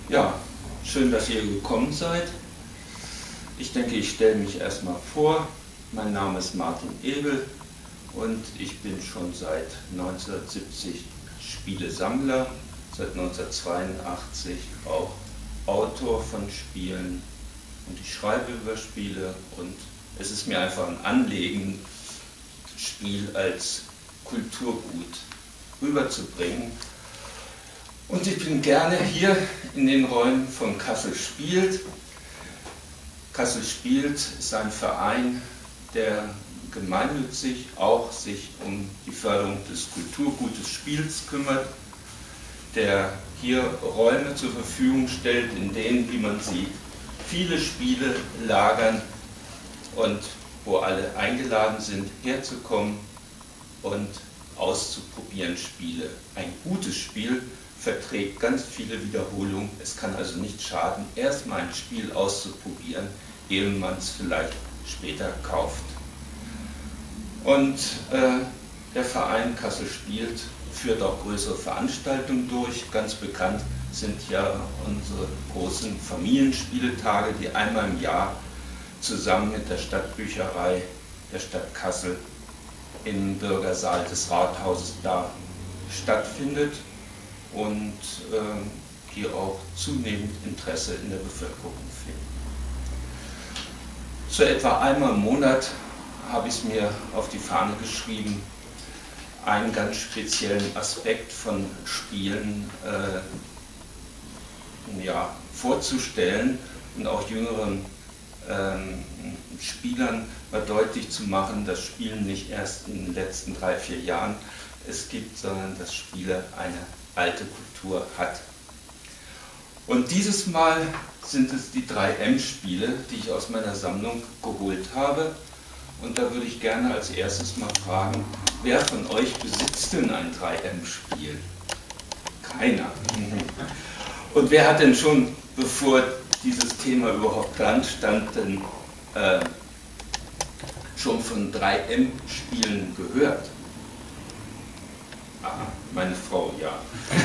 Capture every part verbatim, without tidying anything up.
Ja, schön, dass ihr gekommen seid. Ich denke, ich stelle mich erstmal vor. Mein Name ist Martin Ebel und ich bin schon seit neunzehnhundertsiebzig Spielesammler, seit neunzehnhundertzweiundachtzig auch Autor von Spielen und ich schreibe über Spiele und es ist mir einfach ein Anliegen, Spiel als Kulturgut rüberzubringen. Und ich bin gerne hier in den Räumen von Kassel spielt. Kassel spielt ist ein Verein, der gemeinnützig auch sich um die Förderung des Kulturgutes Spiels kümmert, der hier Räume zur Verfügung stellt, in denen, wie man sieht, viele Spiele lagern und wo alle eingeladen sind, herzukommen und auszuprobieren Spiele. Ein gutes Spiel verträgt ganz viele Wiederholungen. Es kann also nicht schaden, erstmal ein Spiel auszuprobieren, ehe man es vielleicht später kauft. Und äh, der Verein Kassel spielt, führt auch größere Veranstaltungen durch. Ganz bekannt sind ja unsere großen Familienspieletage, die einmal im Jahr zusammen mit der Stadtbücherei der Stadt Kassel im Bürgersaal des Rathauses da stattfindet und äh, die auch zunehmend Interesse in der Bevölkerung finden. So etwa einmal im Monat habe ich es mir auf die Fahne geschrieben, einen ganz speziellen Aspekt von Spielen äh, ja, vorzustellen und auch jüngeren ähm, Spielern mal deutlich zu machen, dass Spielen nicht erst in den letzten drei, vier Jahren es gibt, sondern dass Spiele eine alte Kultur hat. Und dieses Mal sind es die drei M-Spiele, die ich aus meiner Sammlung geholt habe. Und da würde ich gerne als erstes mal fragen, wer von euch besitzt denn ein drei M-Spiel? Keiner. Und wer hat denn schon, bevor dieses Thema überhaupt dran stand, denn, äh, schon von drei M-Spielen gehört? Aha, meine Frau, ja.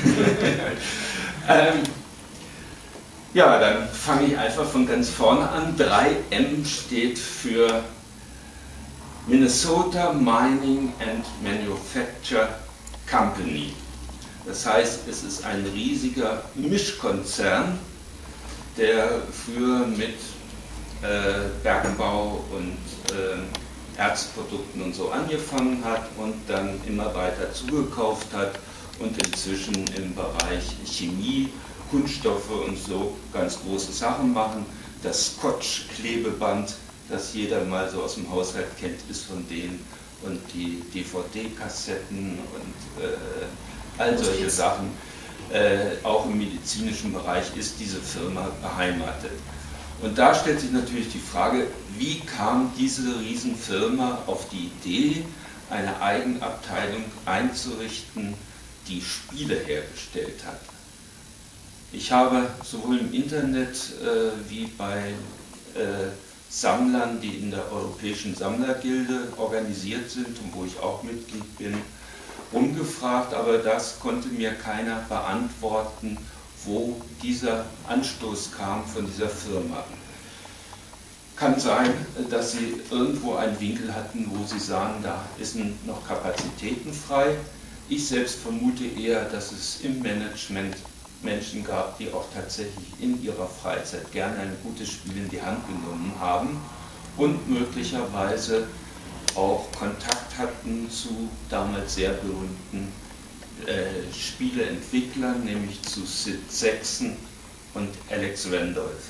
ähm, ja, dann fange ich einfach von ganz vorne an. drei M steht für Minnesota Mining and Manufacture Company. Das heißt, es ist ein riesiger Mischkonzern, der früher mit äh, Bergbau und äh, Erzprodukten und so angefangen hat und dann immer weiter zugekauft hat und inzwischen im Bereich Chemie, Kunststoffe und so ganz große Sachen machen. Das Scotch-Klebeband, das jeder mal so aus dem Haushalt kennt, ist von denen und die D V D-Kassetten und äh, all solche Sachen. Äh, auch im medizinischen Bereich ist diese Firma beheimatet. Und da stellt sich natürlich die Frage, wie kam diese Riesenfirma auf die Idee, eine Eigenabteilung einzurichten, die Spiele hergestellt hat. Ich habe sowohl im Internet äh, wie bei äh, Sammlern, die in der Europäischen Sammlergilde organisiert sind und wo ich auch Mitglied bin, umgefragt, aber das konnte mir keiner beantworten, wo dieser Anstoß kam von dieser Firma. Kann sein, dass sie irgendwo einen Winkel hatten, wo sie sagen, da sind noch Kapazitäten frei. Ich selbst vermute eher, dass es im Management Menschen gab, die auch tatsächlich in ihrer Freizeit gerne ein gutes Spiel in die Hand genommen haben und möglicherweise auch Kontakt hatten zu damals sehr berühmten äh, Spieleentwicklern, nämlich zu Sid Sackson und Alex Randolph.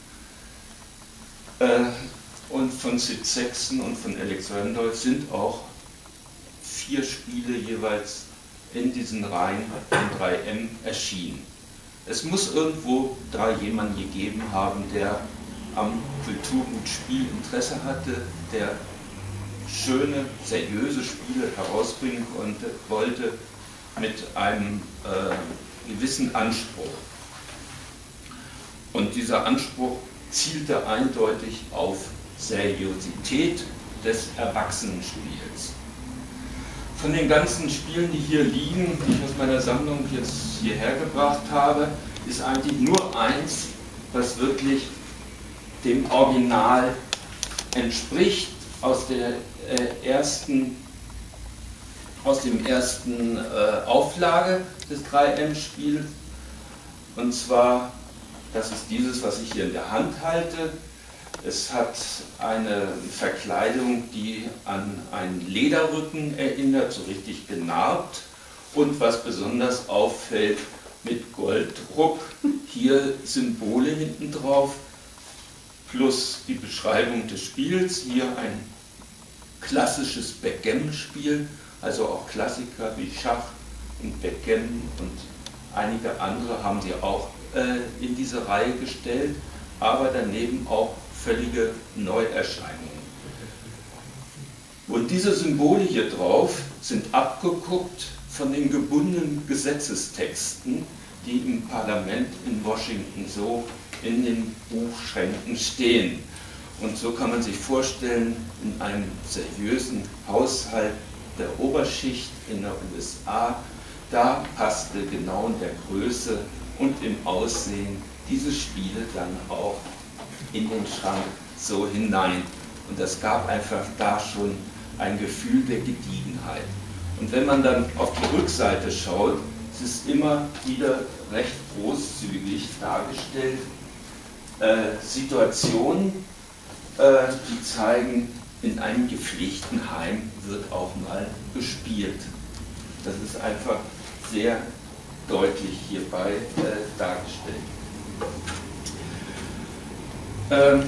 Äh, und von Sid Sackson und von Alex Randolph sind auch vier Spiele jeweils in diesen Reihen von drei M erschienen. Es muss irgendwo da jemanden gegeben haben, der am Kulturgut Spiel Interesse hatte, der schöne, seriöse Spiele herausbringen konnte, wollte mit einem äh, gewissen Anspruch. Und dieser Anspruch zielte eindeutig auf Seriosität des Erwachsenenspiels. Von den ganzen Spielen, die hier liegen, die ich aus meiner Sammlung jetzt hierher gebracht habe, ist eigentlich nur eins, was wirklich dem Original entspricht, aus der äh, ersten, aus dem ersten äh, Auflage des drei M-Spiels. Und zwar, das ist dieses, was ich hier in der Hand halte. Es hat eine Verkleidung, die an einen Lederrücken erinnert, so richtig genarbt. Und was besonders auffällt, mit Golddruck, hier Symbole hinten drauf, plus die Beschreibung des Spiels. Hier ein klassisches Backgammon-Spiel, also auch Klassiker wie Schach und Backgammon und einige andere haben sie auch äh, in diese Reihe gestellt, aber daneben auch völlige Neuerscheinungen. Und diese Symbole hier drauf sind abgeguckt von den gebundenen Gesetzestexten, die im Parlament in Washington so in den Buchschränken stehen. Und so kann man sich vorstellen, in einem seriösen Haushalt der Oberschicht in der U S A, da passte genau in der Größe und im Aussehen diese Spiele dann auch in den Schrank so hinein. Und das gab einfach da schon ein Gefühl der Gediegenheit. Und wenn man dann auf die Rückseite schaut, es ist immer wieder recht großzügig dargestellt. Äh, Situationen, äh, die zeigen, in einem gepflegten Heim wird auch mal gespielt. Das ist einfach sehr deutlich hierbei äh, dargestellt. Ähm,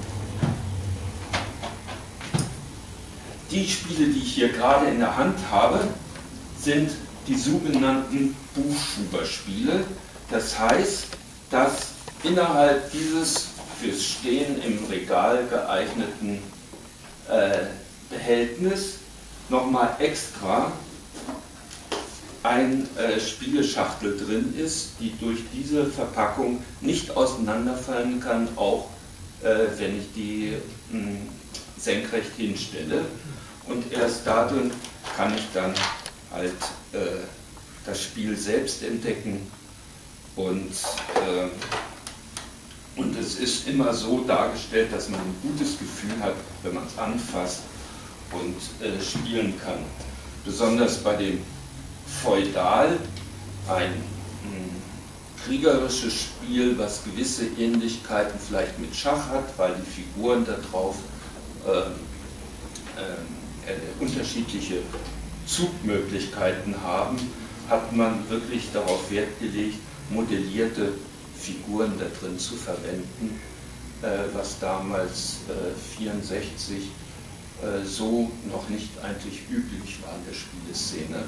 die Spiele, die ich hier gerade in der Hand habe, sind die sogenannten Buchschuberspiele. Das heißt, dass innerhalb dieses fürs Stehen im Regal geeigneten äh, Behältnis nochmal extra ein äh, Spieleschachtel drin ist, die durch diese Verpackung nicht auseinanderfallen kann, auch äh, wenn ich die mh, senkrecht hinstelle. Und erst dadurch kann ich dann halt äh, das Spiel selbst entdecken. Und, äh, und es ist immer so dargestellt, dass man ein gutes Gefühl hat, wenn man es anfasst und äh, spielen kann. Besonders bei dem Feudal, ein mh, kriegerisches Spiel, was gewisse Ähnlichkeiten vielleicht mit Schach hat, weil die Figuren da drauf äh, äh, unterschiedliche Zugmöglichkeiten haben, hat man wirklich darauf Wert gelegt, modellierte Figuren da drin zu verwenden, äh, was damals äh, vierundsechzig äh, so noch nicht eigentlich üblich war in der Spieleszene.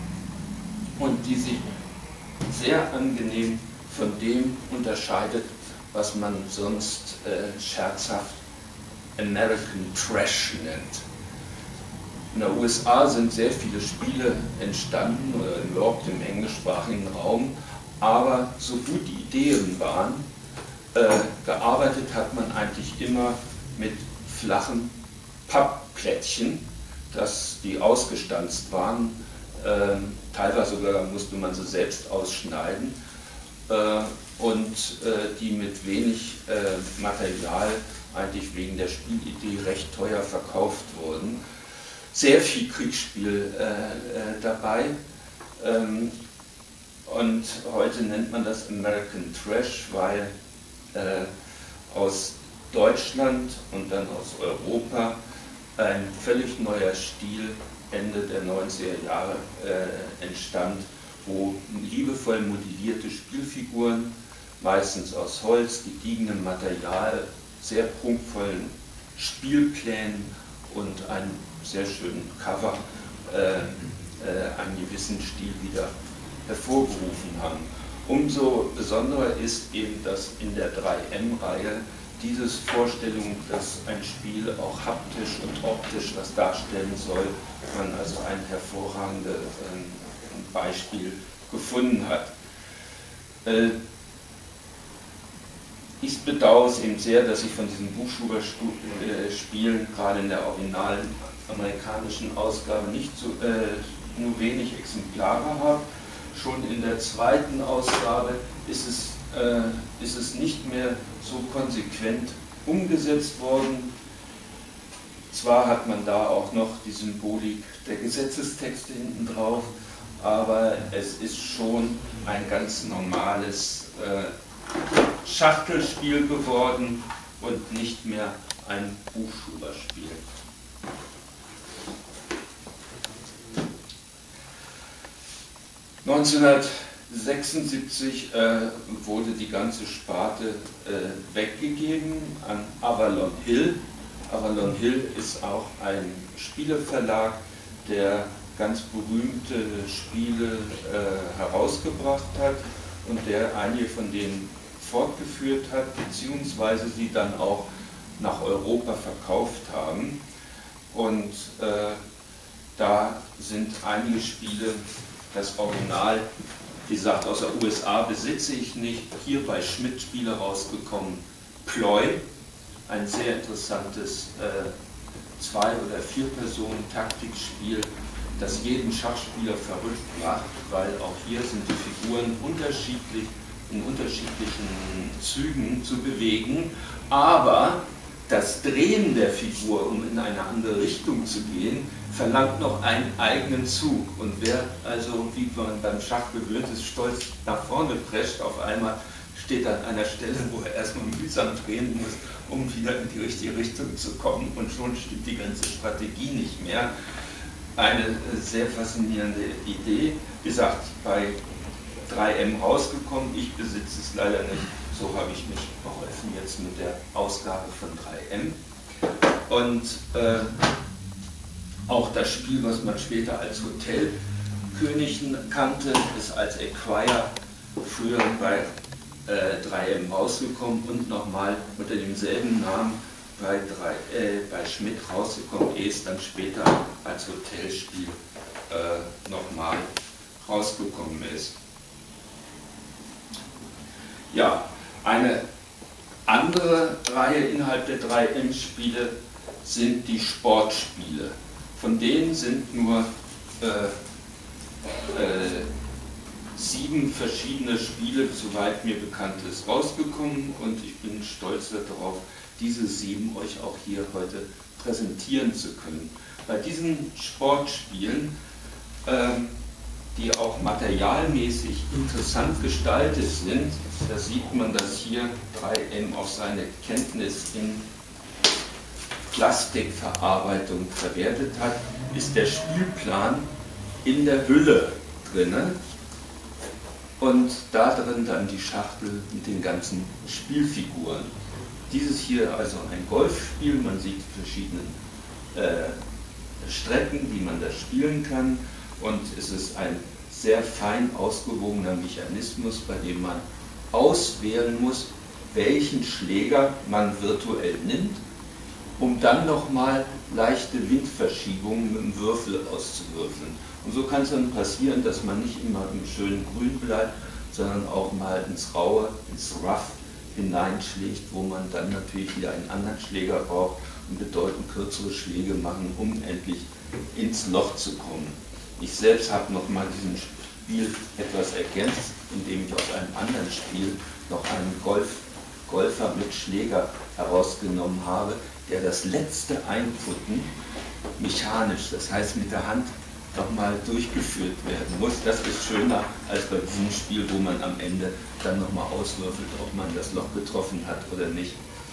Und die sich sehr angenehm von dem unterscheidet, was man sonst äh, scherzhaft American Trash nennt. In der U S A sind sehr viele Spiele entstanden, oder überhaupt im englischsprachigen Raum, aber so gut die Ideen waren, äh, gearbeitet hat man eigentlich immer mit flachen Pappplättchen, dass die ausgestanzt waren. Äh, teilweise sogar musste man sie selbst ausschneiden äh, und äh, die mit wenig äh, Material eigentlich wegen der Spielidee recht teuer verkauft wurden. Sehr viel Kriegsspiel äh, äh, dabei ähm, und heute nennt man das American Trash, weil äh, aus Deutschland und dann aus Europa ein völlig neuer Stil Ende der neunziger Jahre äh, entstand, wo liebevoll modellierte Spielfiguren, meistens aus Holz, gediegenem Material, sehr prunkvollen Spielplänen und einem sehr schönen Cover äh, äh, einen gewissen Stil wieder hervorgerufen haben. Umso besonderer ist eben, dass in der drei M-Reihe diese Vorstellung, dass ein Spiel auch haptisch und optisch was darstellen soll, man also ein hervorragendes äh, Beispiel gefunden hat. Äh, ich bedauere es eben sehr, dass ich von diesen Buchschuber-Spielen gerade in der originalen amerikanischen Ausgabe nicht so, äh, nur wenig Exemplare habe. Schon in der zweiten Ausgabe ist es, äh, ist es nicht mehr so konsequent umgesetzt worden. Zwar hat man da auch noch die Symbolik der Gesetzestexte hinten drauf, aber es ist schon ein ganz normales äh, Schachtelspiel geworden und nicht mehr ein Buchschulerspiel. neunzehnhundertsechsundsiebzig äh, wurde die ganze Sparte äh, weggegeben an Avalon Hill. Avalon Hill ist auch ein Spieleverlag, der ganz berühmte Spiele äh, herausgebracht hat und der einige von denen fortgeführt hat, beziehungsweise sie dann auch nach Europa verkauft haben. Und äh, da sind einige Spiele, das Original, wie gesagt, aus der U S A besitze ich nicht, hier bei Schmidt Spiele rausgekommen, Ploy, ein sehr interessantes äh, Zwei- oder Vier-Personen-Taktikspiel, das jeden Schachspieler verrückt macht, weil auch hier sind die Figuren unterschiedlich, in unterschiedlichen Zügen zu bewegen, aber das Drehen der Figur, um in eine andere Richtung zu gehen, verlangt noch einen eigenen Zug. Und wer also, wie man beim Schach gewöhnt ist, stolz nach vorne prescht, auf einmal steht an einer Stelle, wo er erstmal mühsam drehen muss, um wieder in die richtige Richtung zu kommen, und schon stimmt die ganze Strategie nicht mehr. Eine sehr faszinierende Idee, wie gesagt, bei drei M rausgekommen, ich besitze es leider nicht, so habe ich mich geholfen jetzt mit der Ausgabe von drei M. Und äh, auch das Spiel, was man später als Hotelkönig kannte, ist als Acquire früher bei äh, drei M rausgekommen und nochmal unter demselben Namen bei, drei, äh, bei Schmidt rausgekommen, ehe es dann später als Hotelspiel äh, nochmal rausgekommen ist. Ja, eine andere Reihe innerhalb der drei M-Spiele sind die Sportspiele. Von denen sind nur äh, äh, sieben verschiedene Spiele, soweit mir bekannt ist, rausgekommen, und ich bin stolz darauf, diese sieben euch auch hier heute präsentieren zu können. Bei diesen Sportspielen, ähm, die auch materialmäßig interessant gestaltet sind, da sieht man, dass hier drei M auch seine Kenntnis in Plastikverarbeitung verwertet hat, ist der Spielplan in der Hülle drin und da drin dann die Schachtel mit den ganzen Spielfiguren. Dieses hier also ein Golfspiel, man sieht verschiedene äh, Strecken, die man da spielen kann, und es ist ein sehr fein ausgewogener Mechanismus, bei dem man auswählen muss, welchen Schläger man virtuell nimmt, um dann nochmal leichte Windverschiebungen mit dem Würfel auszuwürfeln. Und so kann es dann passieren, dass man nicht immer im schönen Grün bleibt, sondern auch mal ins Raue, ins Rough hineinschlägt, wo man dann natürlich wieder einen anderen Schläger braucht und bedeutend kürzere Schläge machen, um endlich ins Loch zu kommen. Ich selbst habe nochmal diesem Spiel etwas ergänzt, indem ich aus einem anderen Spiel noch einen Golf, Golfer mit Schläger herausgenommen habe, der das letzte Einputten mechanisch, das heißt mit der Hand, nochmal durchgeführt werden muss. Das ist schöner als bei diesem Spiel, wo man am Ende dann nochmal auswürfelt, ob man das Loch getroffen hat oder nicht.